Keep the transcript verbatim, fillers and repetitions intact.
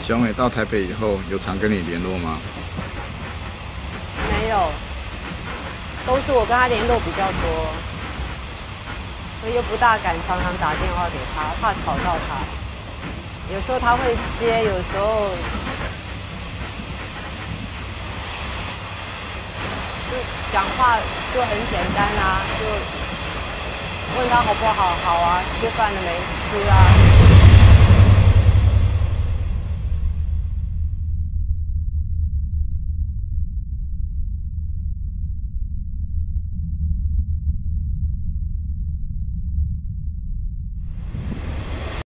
小美到台北以后，有常跟你联络吗？ 没有，都是我跟他联络比较多，所以又不大敢常常打电话给他，怕吵到他。有时候他会接，有时候就讲话就很简单啊，就问他好不好，好啊，吃饭了没吃啊，